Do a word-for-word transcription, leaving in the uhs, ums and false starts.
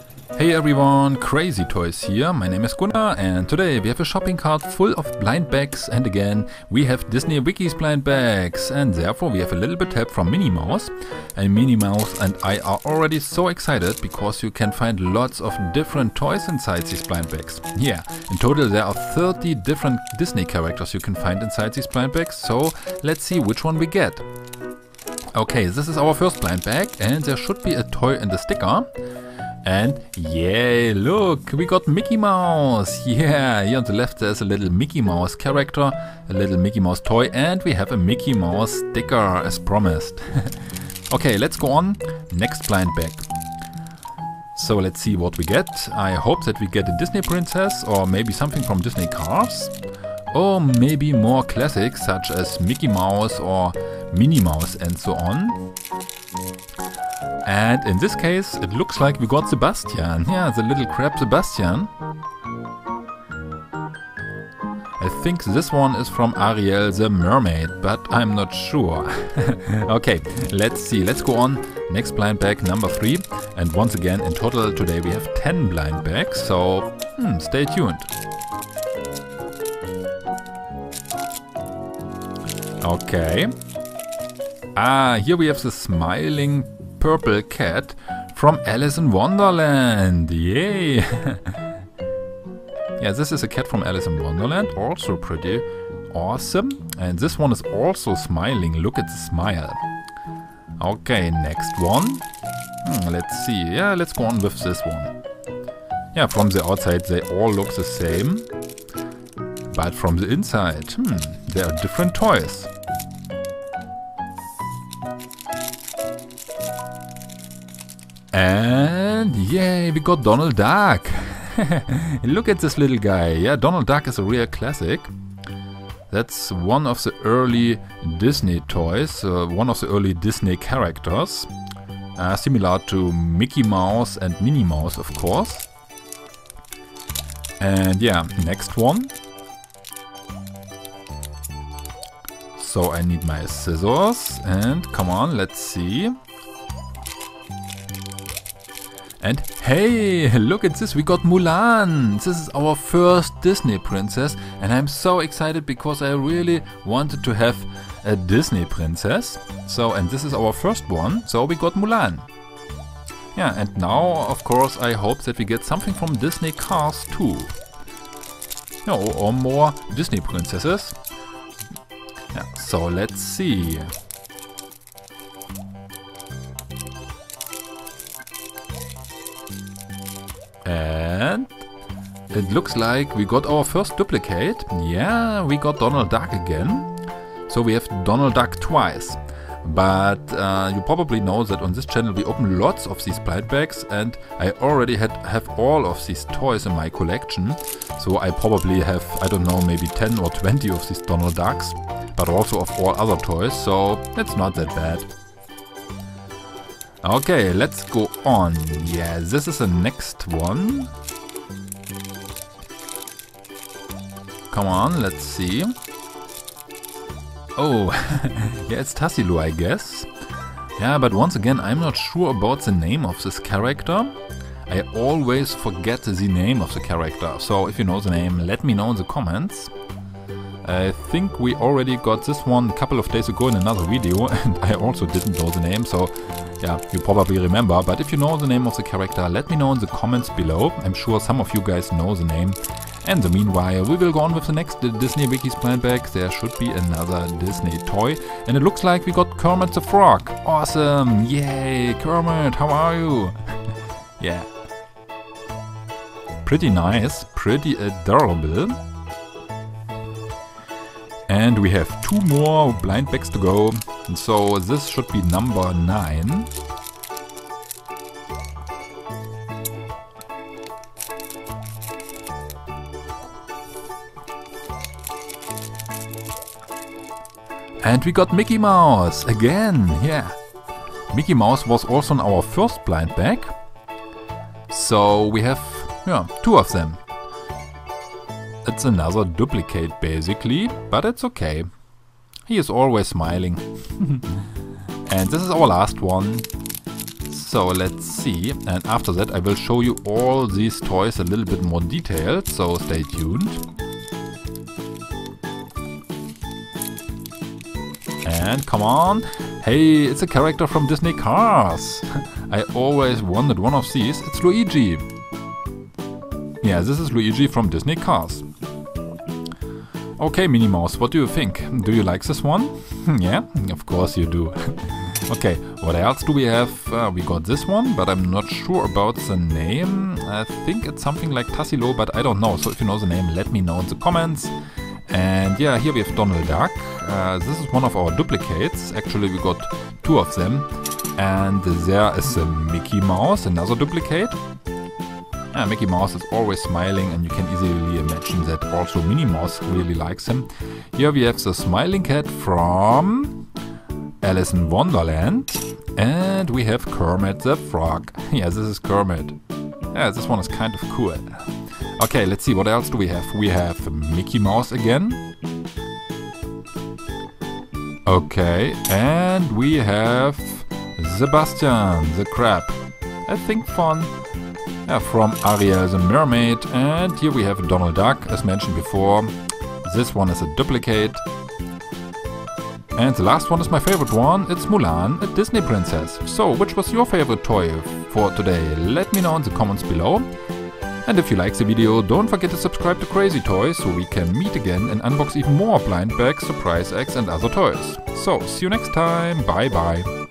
Hey everyone, Crazy Toys here. My name is Gunnar and today we have a shopping cart full of blind bags, and again we have Disney Wikis blind bags, and therefore we have a little bit help from Minnie Mouse. And Minnie Mouse and I are already so excited because you can find lots of different toys inside these blind bags. Yeah, in total there are thirty different Disney characters you can find inside these blind bags, so let's see which one we get. Okay, this is our first blind bag and there should be a toy in the sticker. And yeah, look, we got Mickey Mouse. Yeah, here on the left there's a little Mickey Mouse character, a little Mickey Mouse toy, and we have a Mickey Mouse sticker as promised. Okay, let's go on. Next blind bag. So let's see what we get. I hope that we get a Disney princess or maybe something from Disney Cars. Or maybe more classics such as Mickey Mouse or Minnie Mouse and so on. And in this case, it looks like we got Sebastian. Yeah, the little crab Sebastian. I think this one is from Ariel the Mermaid, but I'm not sure. Okay, let's see. Let's go on. Next blind bag, number three. And once again, in total today we have ten blind bags, so hmm, stay tuned. Okay. Ah, here we have the smiling purple cat from Alice in Wonderland. Yay! Yeah, this is a cat from Alice in Wonderland, also pretty awesome. And this one is also smiling. Look at the smile. Okay, next one. Hmm, let's see. Yeah, let's go on with this one. Yeah, from the outside they all look the same. But from the inside, hmm, there are different toys. And yay, we got Donald Duck. Look at this little guy. Yeah, Donald Duck is a real classic. That's one of the early Disney toys, uh, one of the early Disney characters. Uh, similar to Mickey Mouse and Minnie Mouse, of course. And yeah, next one. So I need my scissors and come on, let's see. And hey, look at this, we got Mulan! This is our first Disney princess and I'm so excited because I really wanted to have a Disney princess. So, and this is our first one, so we got Mulan. Yeah, and now, of course, I hope that we get something from Disney Cars too. No, or more Disney princesses. Yeah, so let's see. And it looks like we got our first duplicate. Yeah, we got Donald Duck again. So we have Donald Duck twice. But uh, you probably know that on this channel we open lots of these blind bags and I already had have all of these toys in my collection. So I probably have, I don't know, maybe ten or twenty of these Donald Ducks. But also of all other toys, so it's not that bad. Okay, let's go on. Yeah, this is the next one. Come on, let's see. Oh, yeah, it's Tassilo, I guess. Yeah, but once again, I'm not sure about the name of this character. I always forget the name of the character, so if you know the name, let me know in the comments. I think we already got this one a couple of days ago in another video and I also didn't know the name, so yeah, you probably remember. But if you know the name of the character, let me know in the comments below. I'm sure some of you guys know the name. And in the meanwhile, we will go on with the next Disney Wikis blind bag. There should be another Disney toy. And it looks like we got Kermit the Frog. Awesome! Yay! Kermit, how are you? Yeah. Pretty nice, pretty adorable. And we have two more blind bags to go, and so this should be number nine. And we got Mickey Mouse again, yeah. Mickey Mouse was also in our first blind bag, so we have yeah, two of them. It's another duplicate basically, but it's okay. He is always smiling. And this is our last one. So let's see, and after that I will show you all these toys a little bit more detailed, so stay tuned. And come on, hey, it's a character from Disney Cars. I always wanted one of these. It's Luigi. Yeah, this is Luigi from Disney Cars. Okay, Minnie Mouse, what do you think? Do you like this one? Yeah, of course you do. Okay, what else do we have? Uh, we got this one, but I'm not sure about the name. I think it's something like Tassilo, but I don't know. So if you know the name, let me know in the comments. And yeah, here we have Donald Duck. Uh, this is one of our duplicates. Actually, we got two of them. And there is a Mickey Mouse, another duplicate. Yeah, Mickey Mouse is always smiling, and you can easily imagine that also Minnie Mouse really likes him. Here we have the smiling cat from Alice in Wonderland. And we have Kermit the Frog. Yeah, this is Kermit. Yeah, this one is kind of cool. Okay, let's see, what else do we have? We have Mickey Mouse again. Okay, and we have Sebastian the Crab. I think fun. Yeah, from Ariel the Mermaid. And here we have Donald Duck, as mentioned before. This one is a duplicate. And the last one is my favorite one. It's Mulan, a Disney princess. So, which was your favorite toy for today? Let me know in the comments below. And if you like the video, don't forget to subscribe to Crazy Toys so we can meet again and unbox even more blind bags, surprise eggs and other toys. So, see you next time. Bye bye.